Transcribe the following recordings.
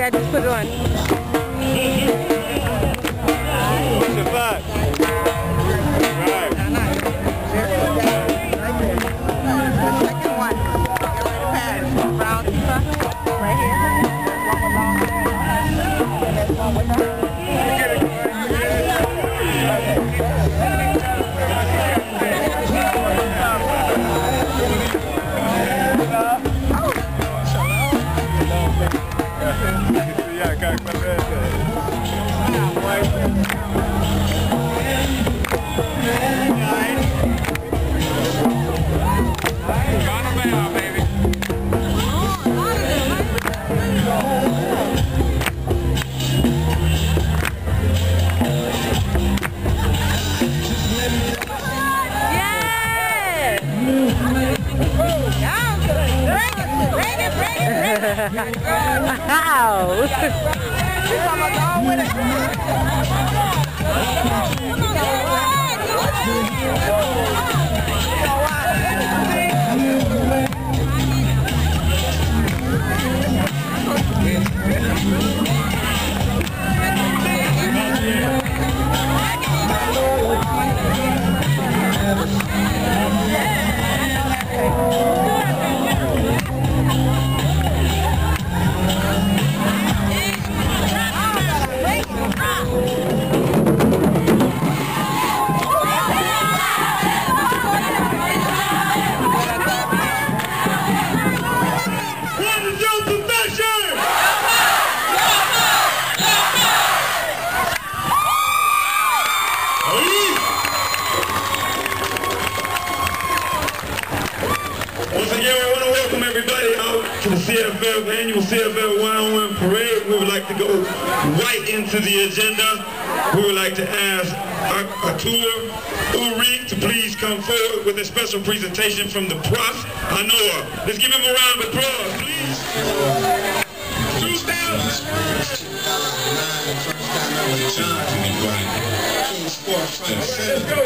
Yeah, just put it on. What's the fact? Right. Second one. Get ready to pass. Brown stuff. Right here. There's one with her. Annual CFL 101 parade. We would like to go right into the agenda. We would like to ask Atul Ulrich to please come forward with a special presentation from the Prof. Anoa. Let's give him a round of applause, please. 2009, first time I was jumping anybody. King Sports Front Center.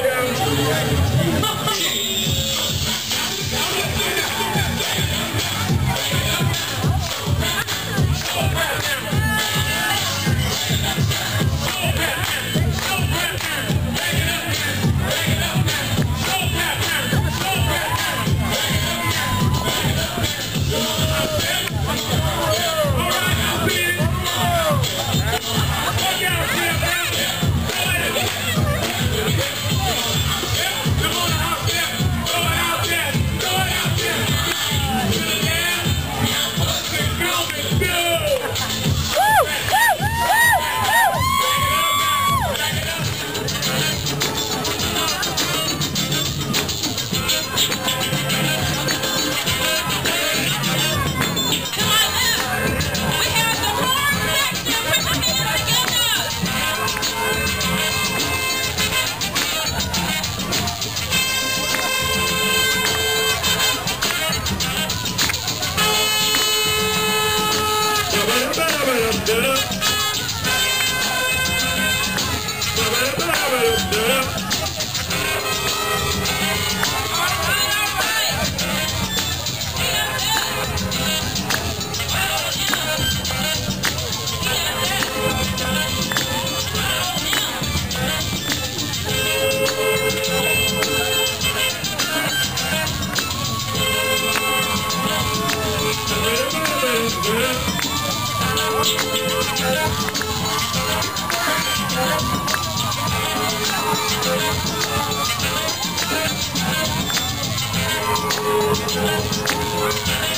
Thank you.